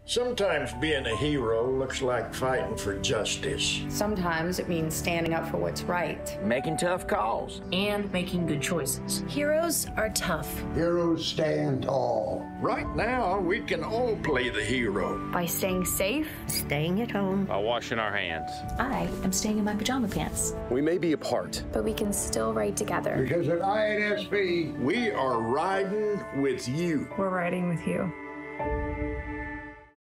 Sometimes being a hero looks like fighting for justice. Sometimes it means standing up for what's right. Making tough calls. And making good choices. Heroes are tough. Heroes stand tall. Right now, we can all play the hero. By staying safe, staying at home, by washing our hands. I am staying in my pajama pants. We may be apart, but we can still ride together. Because at INSP, we are riding with you. We're riding with you.